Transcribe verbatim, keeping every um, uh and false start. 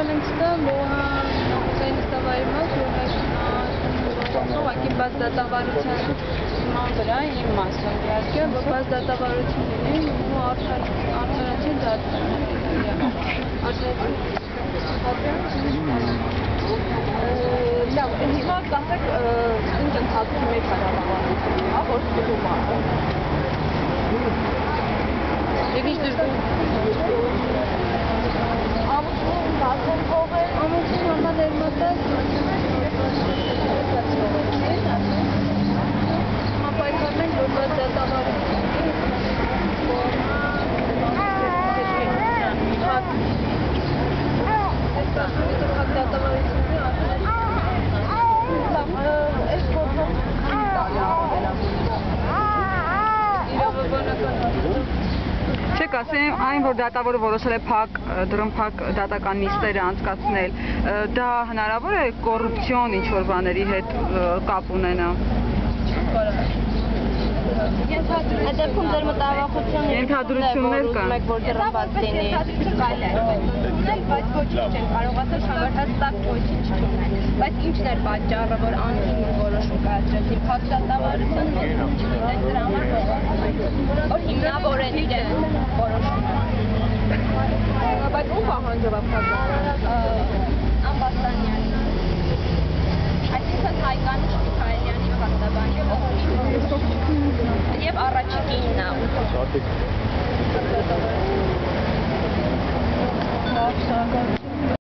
Էքսելենսը մոհան նստավարի մաս, որ ուղղակի բաց դատավարության ման վրա իմ մասն իհարկե, որ բաց դատավարություն լինի ու արդարացի դատվեն։ Լավ, հիմա կասեք ինչ ընթացքում եք կառավարությունը, հա, որ ստուգում է։ Եվ ինչ դժգոհ ամուսնուն բացեն կողել, ամուսնուն normal ներմատած, հիմա պայքարում ենք, որ բաց դատավարություն Չեք ասեմ, այն, որ դատավորը որոշել է փակ, դրոն փակ դատական նիստերը անցկացնել, դա հնարավոր է կոռուպցիոն ինչ-որ բաների հետ կապ ունենա։ Դեպքում ձեր մտավախություն ենթադրություններ կան։ Որ դրված լինի։ Բայց ոչինչ չեն կարող ասել հաստատ ոչինչ չունեն։ Բայց ինչն էր պատճառը, որ անհիմն որոշում կայացրեցին փակ դատավարությունն է, չգիտեն դրա համար որ հիմնավորեն իրեն որոշումը։ Բայց ում պահանջով է փակ դատավարությունը։ Ամբաստանյանի։ Այսինքն Հայկանուշ Միքայելյանի փաստաբանի եւ առաջիկինն է։ Շատ է։ Լավ, շնորհակալ։